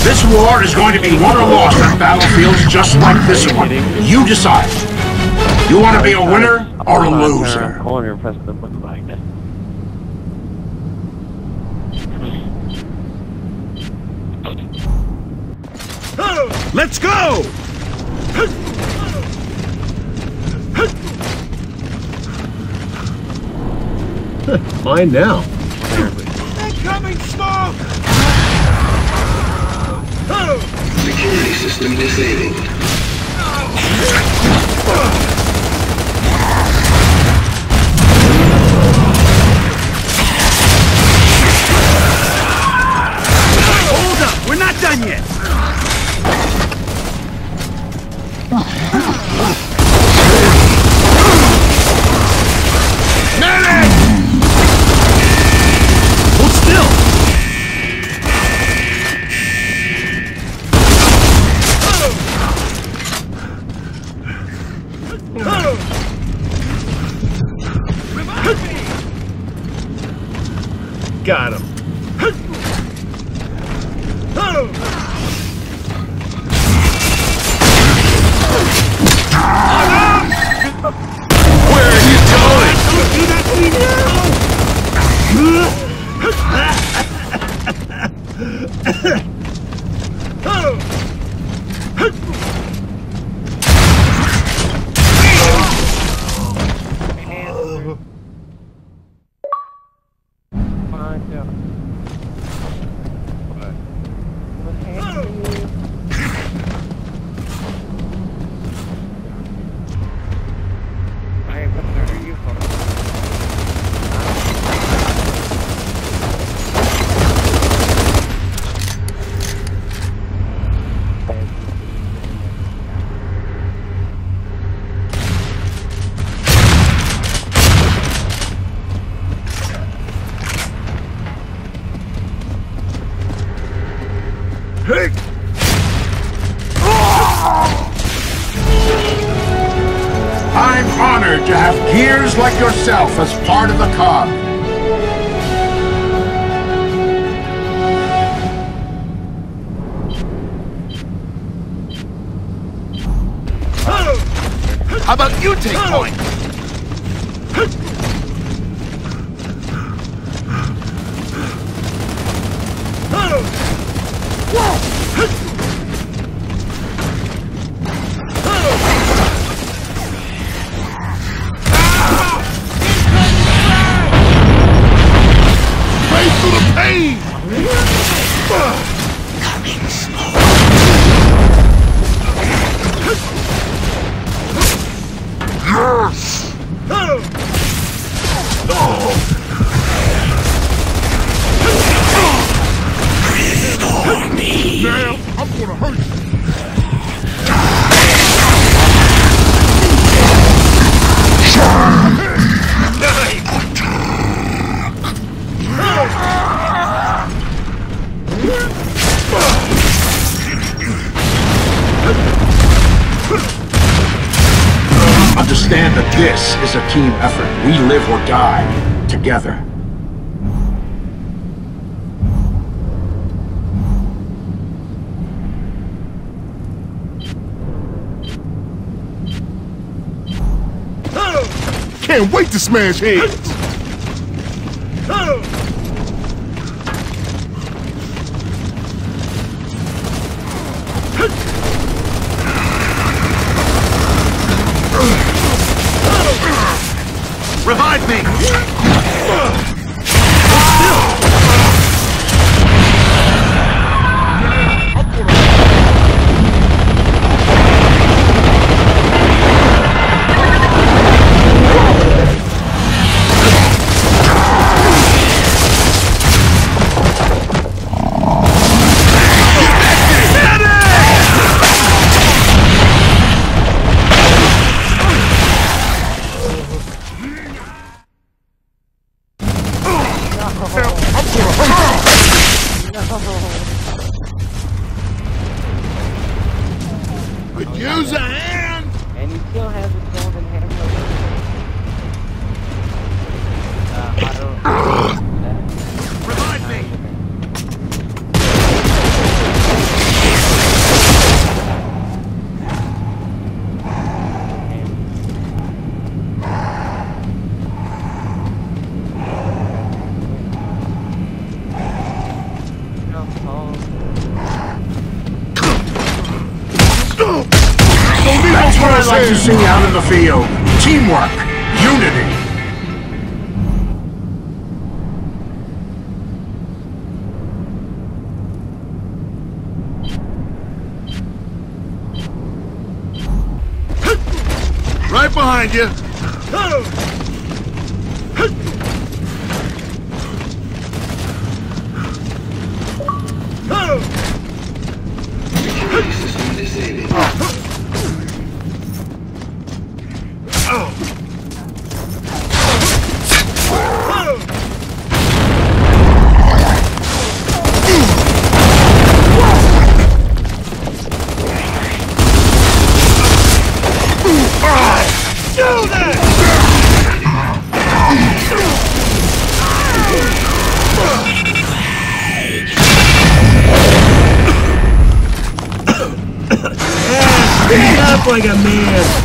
This war is going to be won or lost on battlefields just like this one. You decide. You want to be a winner or a loser? I want to press the button like that. Let's go! Mine now. Incoming smoke! Security system disabled. Hold up! We're not done yet! Medic! Hold still! Got him. Where are you going? Don't do that to me I'm honored to have gears like yourself as part of the COG. How about you take point? Face to the pain! Coming slow. Yes! Ignore me! Now, I'm gonna hurt you! Understand that this is a team effort. We live or die together. Can't wait to smash heads! Revive me! Use a hand! And he still has his golden hand. Revive me! to see out in the field. Teamwork, unity. Right behind you. Security system disabled. Stand up like a man!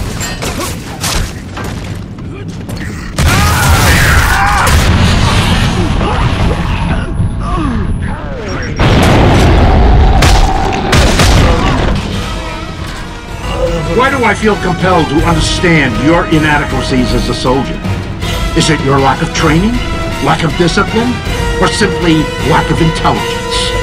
Why do I feel compelled to understand your inadequacies as a soldier? Is it your lack of training, lack of discipline, or simply lack of intelligence?